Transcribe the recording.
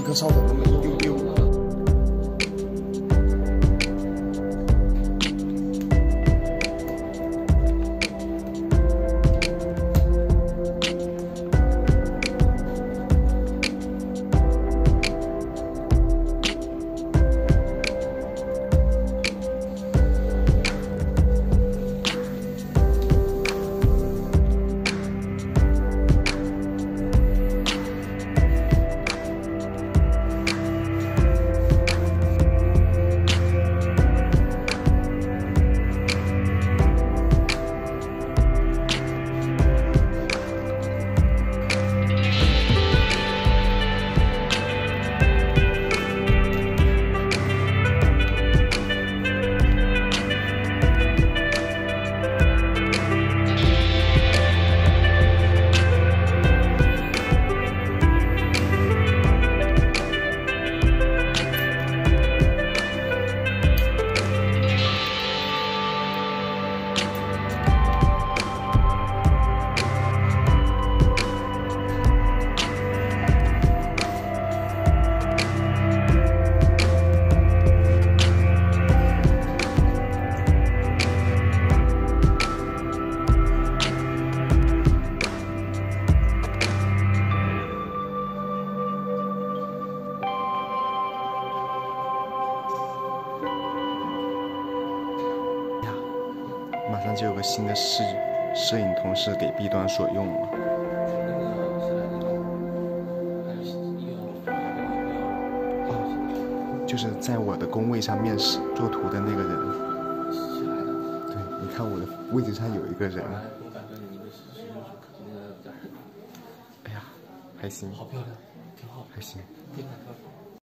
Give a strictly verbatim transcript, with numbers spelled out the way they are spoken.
可稍等那么一丢丢。马上就有个新的摄摄影同事给 B 端所用了。哦，就是在我的工位上面试做图的那个人。对，你看我的位置上有一个人。哎呀，还行。好漂亮，挺好，还行。